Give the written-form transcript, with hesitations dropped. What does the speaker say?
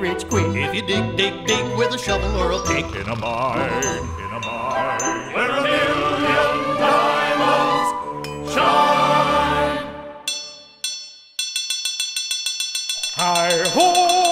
rich quick. If you dig, dig, dig with a shovel or a pick in a mine, where a million diamonds shine. Hi-ho!